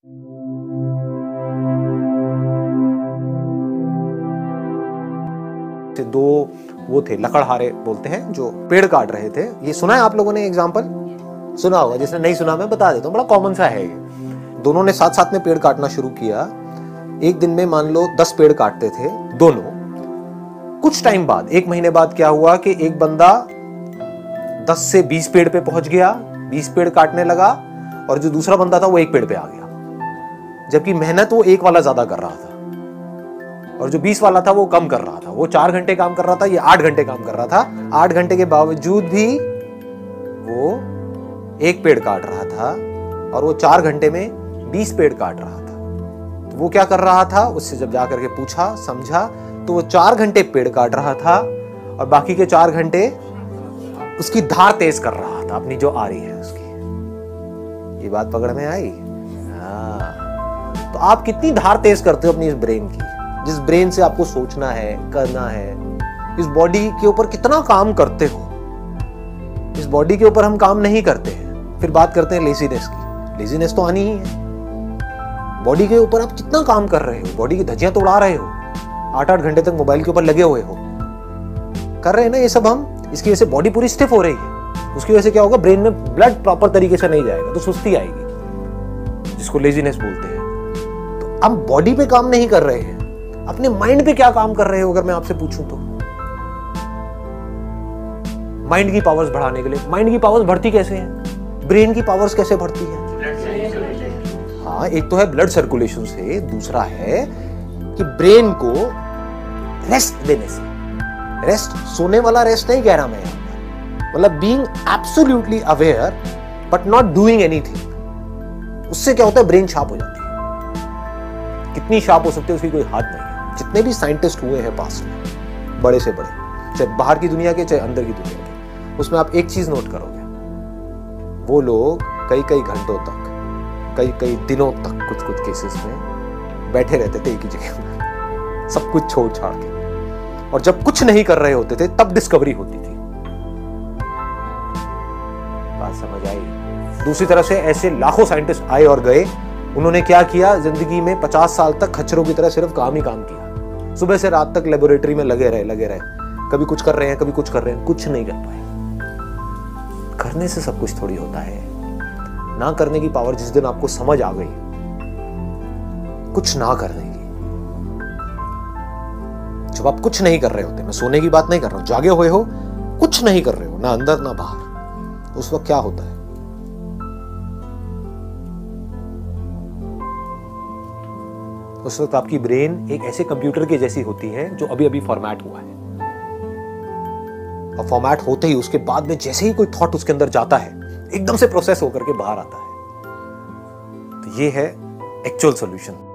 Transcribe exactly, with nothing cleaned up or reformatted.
दो वो थे लकड़हारे बोलते हैं जो पेड़ काट रहे थे। ये सुना है आप लोगों ने? एग्जाम्पल सुना होगा, जिसने नहीं सुना मैं बता देता हूँ, बड़ा कॉमन सा है ये। दोनों ने साथ साथ में पेड़ काटना शुरू किया। एक दिन में मान लो दस पेड़ काटते थे दोनों। कुछ टाइम बाद, एक महीने बाद क्या हुआ कि एक बंदा दस से बीस पेड़ पे पहुंच गया, बीस पेड़ काटने लगा, और जो दूसरा बंदा था वो एक पेड़ पे आ गया। जबकि मेहनत वो एक वाला ज्यादा कर रहा था और जो बीस वाला था वो कम कर रहा था। वो चार घंटे काम कर रहा था, ये आठ घंटे काम कर रहा था। आठ घंटे के बावजूद भी वो एक पेड़ काट रहा था और वो चार घंटे में बीस पेड़ काट रहा था। तो वो क्या कर रहा था, उससे जब जाकर के पूछा समझा तो वो चार घंटे पेड़ काट रहा था और बाकी के चार घंटे उसकी धार तेज कर रहा था, अपनी जो आ रही है उसकी। ये बात पकड़ में आई? हाँ। तो आप कितनी धार तेज करते हो अपनी इस ब्रेन की, जिस ब्रेन से आपको सोचना है, करना है। इस बॉडी के ऊपर कितना काम करते हो। इस बॉडी के ऊपर हम काम नहीं करते हैं, फिर बात करते हैं लेजीनेस की। लेजीनेस तो आनी ही है। बॉडी के ऊपर आप कितना काम कर रहे हो, बॉडी की धज्जियां तो उड़ा रहे हो, आठ आठ घंटे तक मोबाइल के ऊपर लगे हुए हो, कर रहे हैं ना ये सब हम। इसकी वजह से बॉडी पूरी स्टिफ हो रही है। उसकी वजह से क्या होगा, ब्रेन में ब्लड प्रॉपर तरीके से नहीं जाएगा तो सुस्ती आएगी, जिसको लेजीनेस बोलते हैं। तो हम बॉडी पे काम नहीं कर रहे हैं, अपने माइंड पे क्या काम कर रहे हो अगर मैं आपसे पूछूं तो? माइंड की पावर्स बढ़ाने के लिए। माइंड की पावर्स बढ़ती कैसे हैं? ब्रेन की पावर्स कैसे बढ़ती है? हाँ, एक तो है ब्लड सर्कुलेशन से, दूसरा है कि ब्रेन को रेस्ट देने से। रेस्ट सोने वाला रेस्ट नहीं कह रहा मैं यहां पर, मतलब being absolutely aware but not doing anything. उससे क्या होता है, ब्रेन शार्प हो जाती है। कितनी शार्प हो सकती है उसकी कोई हाथ नहीं है। जितने भी साइंटिस्ट हुए हैं पास्ट में, बड़े से बड़े, चाहे बाहर की दुनिया के चाहे अंदर की दुनिया के, उसमें आप एक चीज नोट करोगे, वो लोग कई कई घंटों तक, कई कई दिनों तक कुछ कुछ केसेस में बैठे रहते थे एक ही जगह पर, सब कुछ छोड़ छाड़ के। और जब कुछ नहीं कर रहे होते थे तब डिस्कवरी होती थी। बात समझ आई? दूसरी तरफ से ऐसे लाखों साइंटिस्ट आए और गए। उन्होंने क्या किया, जिंदगी में पचास साल तक खच्चरों की तरह सिर्फ काम ही काम किया। सुबह से रात तक लेबोरेटरी में लगे रहे लगे रहे कभी कुछ कर रहे हैं, कभी कुछ कर रहे हैं, कुछ नहीं कर पाए। करने से सब कुछ थोड़ी होता है। ना करने की पावर जिस दिन आपको समझ आ गई, कुछ ना करने की, जब आप कुछ नहीं कर रहे होते, मैं सोने की बात नहीं कर रहा हूं, जागे हुए हो, कुछ नहीं कर रहे हो, ना अंदर ना बाहर, उस वक्त क्या होता है? उस वक्त आपकी ब्रेन एक ऐसे कंप्यूटर के जैसी होती है जो अभी अभी फॉर्मेट हुआ है। और फॉर्मेट होते ही उसके बाद में जैसे ही कोई थॉट उसके अंदर जाता है, एकदम से प्रोसेस होकर के बाहर आता है। तो ये है एक्चुअल सॉल्यूशन।